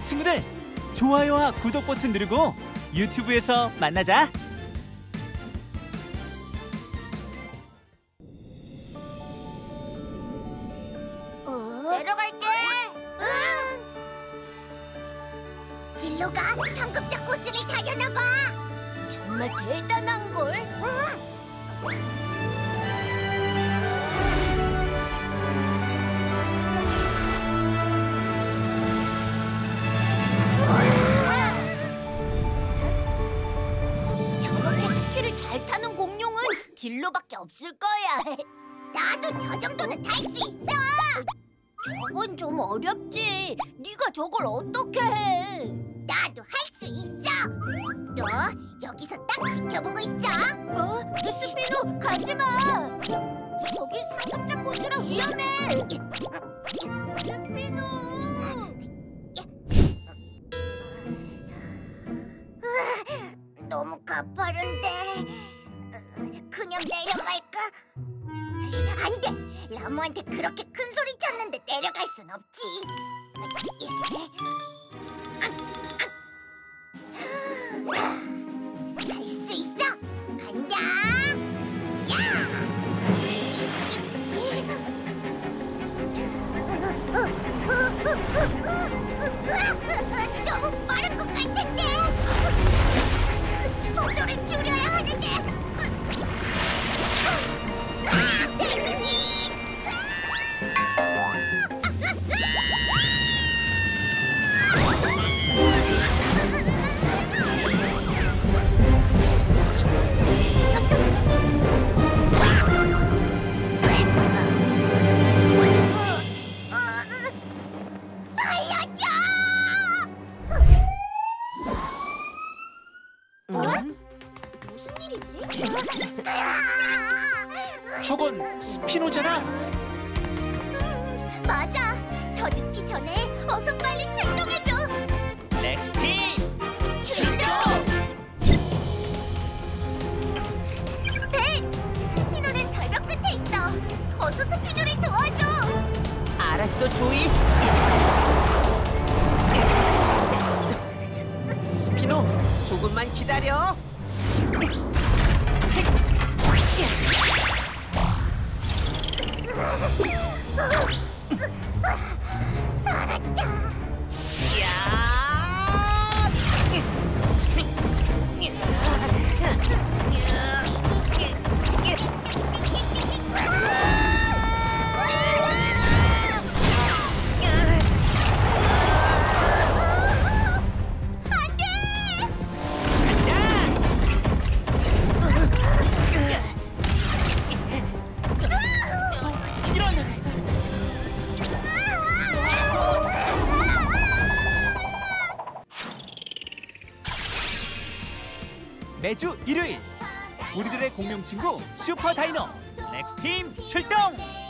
친구들, 좋아요와 구독 버튼 누르고 유튜브에서 만나자. 내려갈게. 응. 딜로가 상급자 코스를 타려나 봐. 정말 대단한 걸. 저렇게 스키를 잘 타는 공룡은 딜로밖에 없을 거야. 나도 저 정도는 탈 수 있어. 저건 좀 어렵지. 네가 저걸 어떻게 해? 나도 할 수 있어. 너 여기서 딱 지켜보고 있어. 뭐? 스피노, 가지 마. 거긴 상급자 코스라 위험해. 스피노. 너무 가파른데. 그냥 내려갈까? 안 돼! 라무한테 그렇게 큰 소리 쳤는데 내려갈 순 없지. 할 수 있어! 간다! 야! 너무 빠른 것 같은데! 속도를 줄여야 하는데! 살려줘! 무슨 일이지? 저건 스피노잖아. 맞아. 더 늦기 전에 어서 빨리 출동해줘. 렉스팀 출동! 벤! 스피노는 절벽 끝에 있어. 어서 스피노를 도와줘. 알았어, 조이. 스피노, 조금만 기다려. 살았다. 매주 일요일 우리들의 공룡 친구 슈퍼 다이노 렉스팀 출동!